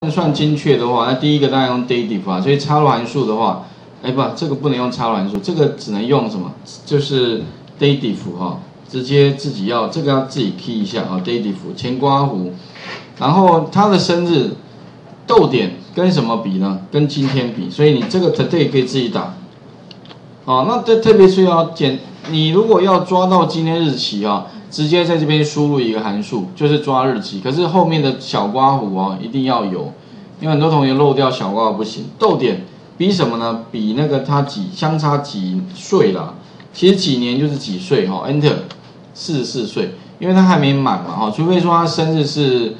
算精确的话，那第一个当然用 dative 啊，所以插入函数的话，这个不能用插入函数，这个只能用什么？就是 dative 哈，直接自己要这个要自己 key 一下啊 ，dative 前刮弧，然后他的生日逗点跟什么比呢？跟今天比，所以你这个 today 可以自己打。哦，那特别是要你如果要抓到今天日期啊，直接在这边输入一个函数，就是抓日期。可是后面的小刮弧啊，一定要有，因为很多同学漏掉小刮弧不行。逗点比什么呢？比那个它相差几岁啦？其实几年就是几岁哈。Enter 44岁，因为他还没满嘛哈，除非说他生日是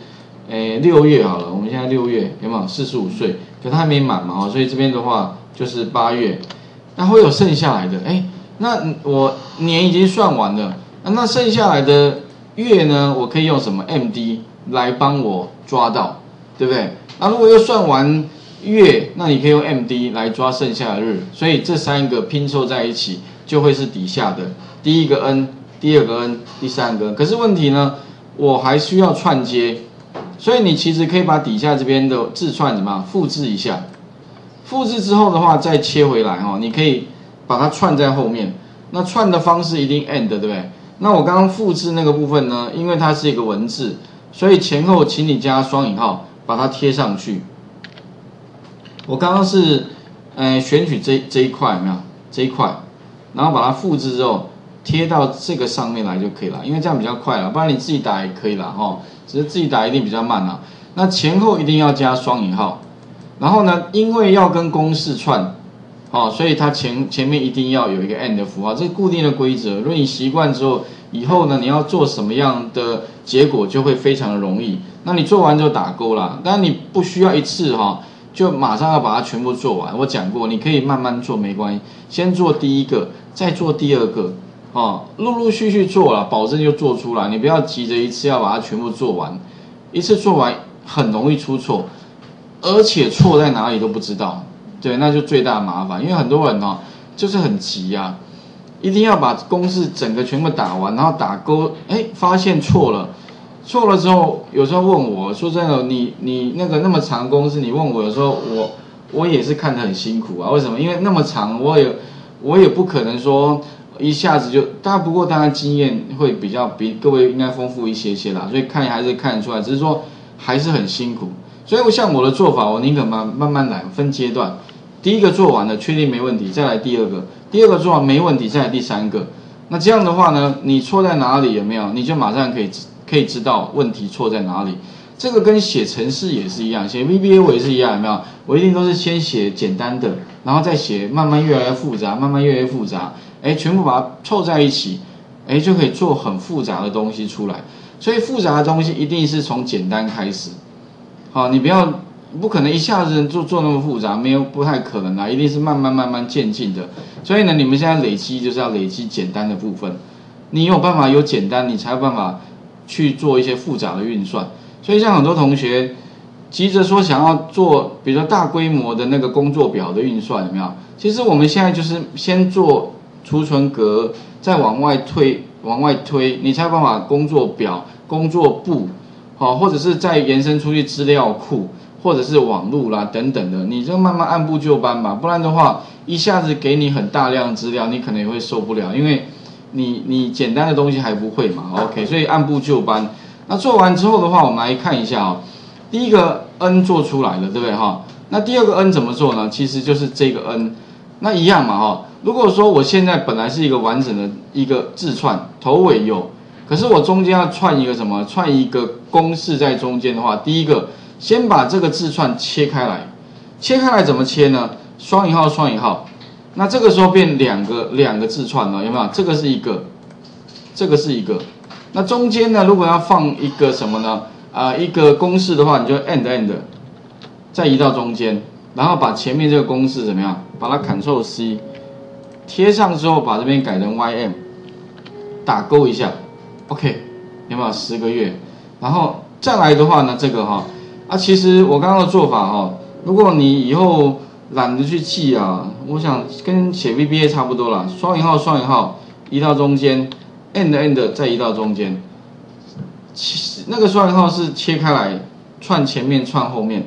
6月好了，我们现在6月有没有45岁？可他还没满嘛哈，所以这边的话就是8月。那会有剩下来的，那我年已经算完了，那剩下来的月呢，我可以用什么 MD 来帮我抓到，对不对？那如果又算完月，那你可以用 MD 来抓剩下的日，所以这三个拼凑在一起就会是底下的第一个 N、第二个 N、第三个 N。可是问题呢，我还需要串接，所以你其实可以把底下这边的字串怎么样复制一下。复制之后的话，再切回来哈，你可以把它串在后面。那串的方式一定 end 对不对？那我刚刚复制那个部分呢，因为它是一个文字，所以前后请你加双引号，把它贴上去。我刚刚是选取这一块有没有？这一块，然后把它复制之后贴到这个上面来就可以了，因为这样比较快了，不然你自己打也可以啦哈，只是自己打一定比较慢啦。那前后一定要加双引号。然后呢，因为要跟公式串，所以它前面一定要有一个 and 的符号，这是固定的规则。如果你习惯之后，以后呢，你要做什么样的结果就会非常的容易。那你做完之后打勾啦，当然你不需要一次就马上要把它全部做完。我讲过，你可以慢慢做没关系，先做第一个，再做第二个，陆陆续续做了，保证就做出来。你不要急着一次要把它全部做完，一次做完很容易出错。而且错在哪里都不知道，对，那就最大的麻烦。因为很多人就是很急啊，一定要把公式整个全部打完，然后打勾，发现错了之后，有时候问我说真的，你那个那么长的公式，你问我，有时候我也是看得很辛苦啊。为什么？因为那么长，我也不可能说一下子就，不过当然经验会比各位应该丰富一些啦，所以还是看得出来，只是说还是很辛苦。所以像我的做法，我宁可慢慢来，分阶段。第一个做完了，确定没问题，再来第二个；第二个做完没问题，再来第三个。那这样的话呢，你错在哪里有没有？你就马上可以知道问题错在哪里。这个跟写程式也是一样，写 VBA 我也是一样，有没有？我一定都是先写简单的，然后再写慢慢越来越复杂，慢慢越来越复杂，全部把它凑在一起，就可以做很复杂的东西出来。所以复杂的东西一定是从简单开始。你不可能一下子做那么复杂，不太可能啦，一定是慢慢渐进的。所以呢，你们现在累积就是要累积简单的部分，你有办法有简单，你才有办法去做一些复杂的运算。所以像很多同学急着说想要做，比如说大规模的那个工作表的运算，有没有？其实我们现在就是先做储存格，再往外推，你才有办法工作表、工作簿。或者是再延伸出去资料库，或者是网络啦等等的，你就慢慢按部就班吧，不然的话，一下子给你很大量的资料，你可能也会受不了，因为你简单的东西还不会嘛 ，OK， 所以按部就班。那做完之后的话，我们来看一下第一个 N 做出来了，对不对那第二个 N 怎么做呢？其实就是这个 N， 那一样嘛如果说我现在本来是一个完整的一个字串，头尾有。可是我中间要串一个什么？串一个公式在中间的话，第一个先把这个字串切开来，切开来怎么切呢？双引号双引号，那这个时候变两个字串了，有没有？这个是一个，这个是一个。那中间呢，如果要放一个什么呢？一个公式的话，你就 end， 再移到中间，然后把前面这个公式怎么样？把它 Ctrl C 贴上之后，把这边改成 ym， 打勾一下。OK， 有没有10个月？然后再来的话呢，这个其实我刚刚的做法如果你以后懒得去记我想跟写 VBA 差不多啦，双引号双引号移到中间 ，end 再移到中间。那个双引号是切开来串前面串后面，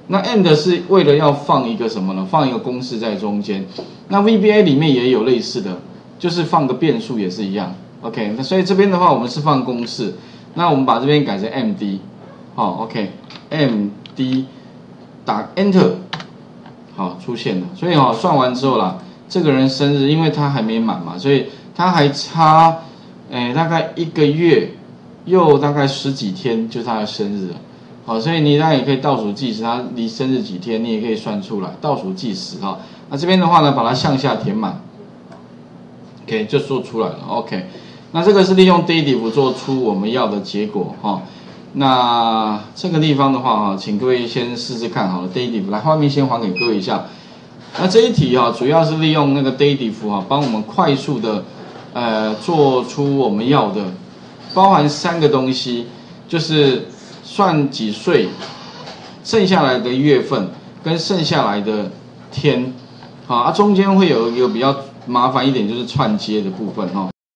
那 and 是为了要放一个什么呢？放一个公式在中间。那 VBA 里面也有类似的，就是放个变数也是一样。OK， 那所以这边的话我们是放公式，那我们把这边改成 MD， 好 ，OK，MD 打 Enter， 好出现了。所以算完之后啦，这个人生日因为他还没满嘛，所以他还差大概1个月又大概10几天就他的生日了。好，所以你当然也可以倒数计时，他离生日几天，你也可以算出来，倒数计时哈。那这边的话呢，把它向下填满 ，OK 就做出来了 ，OK。那这个是利用 dative 做出我们要的结果哈。那这个地方的话哈，请各位先试试看好了 dative， 来画面先还给各位一下。那这一题哈，主要是利用那个 dative 哈，帮我们快速的做出我们要的，包含3个东西，就是算几岁，剩下来的月份跟剩下来的天，中间会有一个比较麻烦一点，就是串接的部分哈。